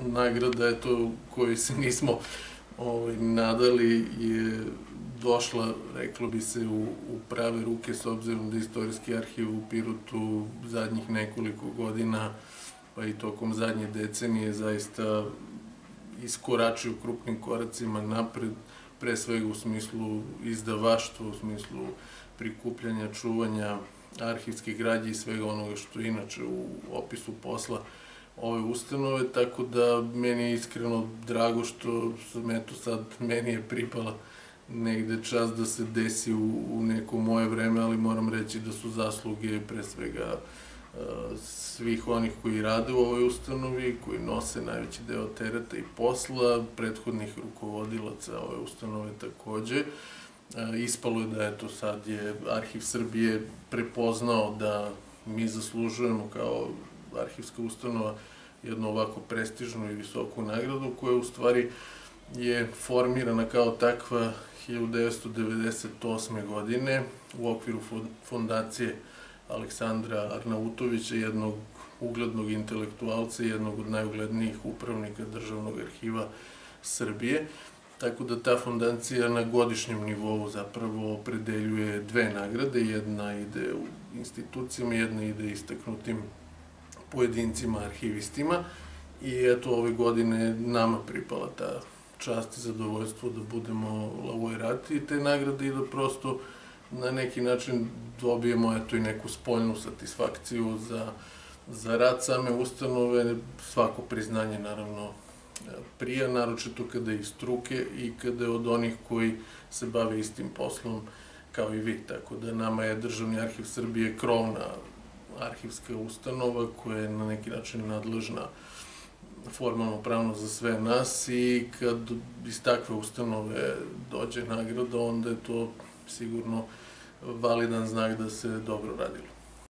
nagrada koju se nismo nadali je došla, reklo bi se, u prave ruke, s obzirom da Istorijski arhiv u Pirotu zadnjih nekoliko godina, pa i tokom zadnje decenije, zaista iskoračio krupnim koracima napred, pre svega u smislu izdavaštva, u smislu prikupljanja, čuvanja arhivskih građe i svega onoga što je inače u opisu posla ove ustanove, tako da meni je iskreno drago što meni je pripala negde čast da se desi u neko moje vreme, ali moram reći da su zasluge pre svega svih onih koji rade u ovoj ustanovi, koji nose najveći deo tereta i posla, prethodnih rukovodilaca ove ustanove takođe. Ispalo je da sad je Arhiv Srbije prepoznao da mi zaslužujemo kao arhivska ustanova jednu ovako prestižnu i visoku nagradu, koja u stvari je formirana kao takva 1998. godine u okviru fondacije Aleksandra Arnautovića, jednog uglednog intelektualca i jednog od najuglednijih upravnika Državnog arhiva Srbije. Tako da ta fondacija na godišnjem nivou zapravo opredeljuje dve nagrade, jedna ide u institucijama, jedna ide istaknutim pojedincima, arhivistima, i eto ove godine nama pripala ta čast i zadovoljstvo da budemo laureati te nagrade i da prosto na neki način dobijemo i neku spoljnu satisfakciju za rad same ustanove. Svako priznanje naravno prija, naročito kada je iz struke i kada je od onih koji se bave istim poslom kao i vi. Tako da nama je Državni arhiv Srbije krovna arhivska ustanova koja je na neki način nadležna formalno pravno za sve nas, i kad iz takve ustanove dođe nagrada, onda je to sigurno validan znak da se dobro radilo.